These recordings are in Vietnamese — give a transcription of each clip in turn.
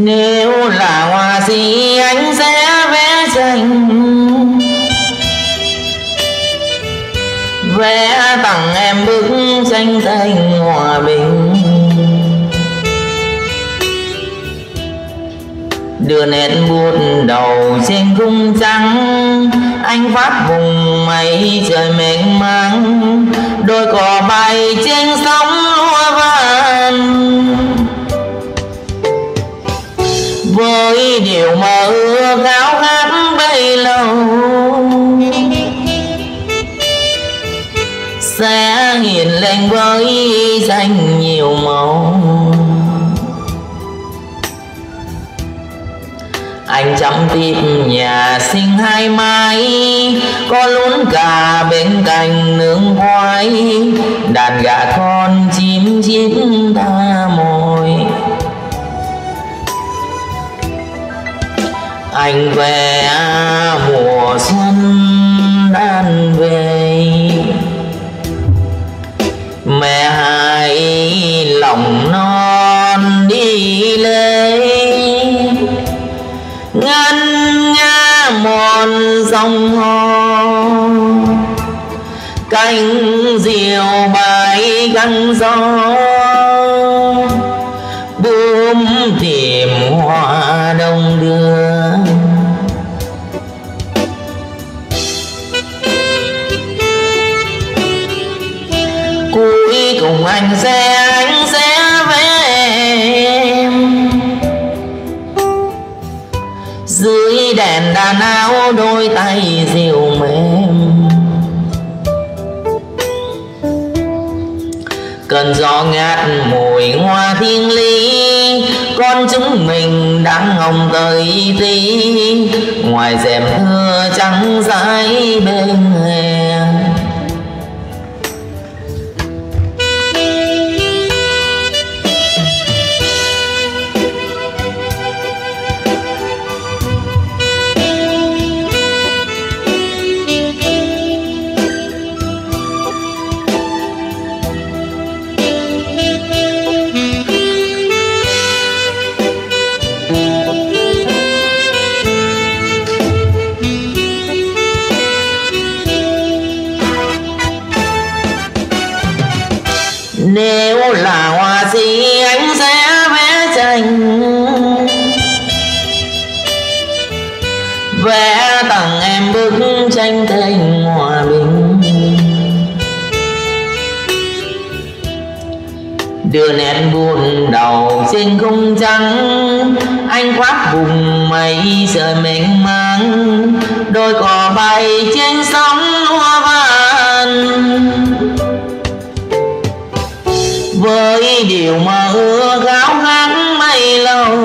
Nếu là họa sĩ anh sẽ vẽ tranh, vẽ tặng em bức tranh thành hòa bình. Đưa nét bút đầu trên khung trắng, anh phát vùng mây trời mênh mang, đôi cò bay trên sóng lúa vàng. Với điều mơ ước khao khát bấy lâu, sẽ hiện lên với danh nhiều màu. Anh chăm tìm nhà sinh hai mái, có lún cà bên cạnh nướng khoai, đàn gà con chim chít tha mồi. Anh về mùa xuân đan về, mẹ hai lòng non đi lê, ngân nga một dòng hò, cánh diều bay găng gió, bướm tìm hoa đông đưa. Cuối cùng anh sẽ vẽ em, dưới đèn đàn áo đôi tay dịu mềm. Cơn gió ngát mùi hoa thiên lý, con chúng mình đang hồng tới tí, ngoài rèm thưa trắng dãi bên hè. Nếu là họa sĩ anh sẽ vẽ tranh, vẽ tặng em bức tranh thành hòa bình. Đưa nét bút đầu trên khung trắng, anh khoác vùng mây trời mênh mang, đôi cò bay trên sóng lúa vàng. Với điều mơ ước khao khát bấy lâu,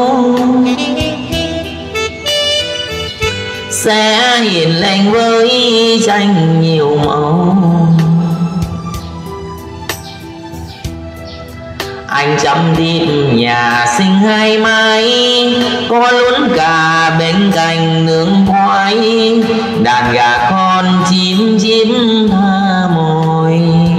sẽ hiện lên với tranh nhiều màu. Anh chăm tìm nhà sinh hai mái, có lún cà bên cạnh nướng khoai, đàn gà con chim chím tha mồi.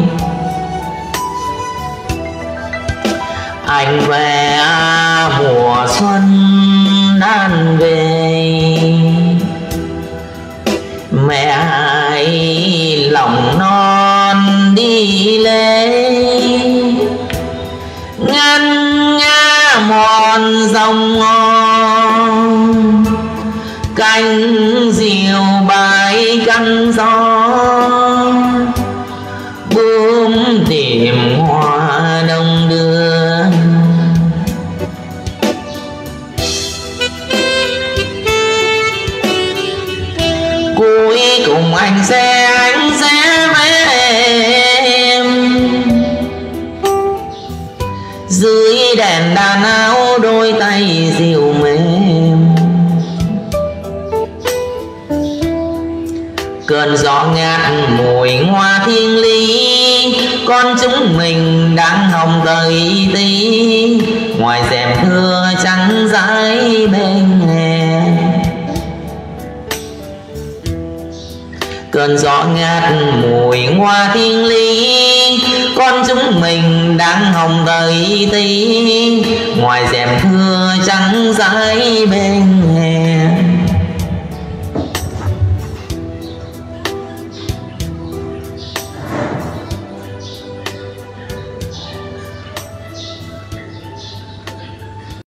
Anh về mùa xuân đan về, mẹ hai lòng non đi lê, ngân nga một dòng ngon, cánh diều bay căng gió, bướm tìm hoa đông đưa. Cuối cùng anh sẽ vẽ em, dưới đèn đàn áo đôi tay dịu mềm. Cơn gió ngát mùi hoa thiên lý, con chúng mình đang hồng tới tí, ngoài rèm thưa trắng dãi bên hè. cơn gió ngát mùi hoa thiên lý, con chúng mình đang hồng thời tí, ngoài rèm thưa trắng dãi bên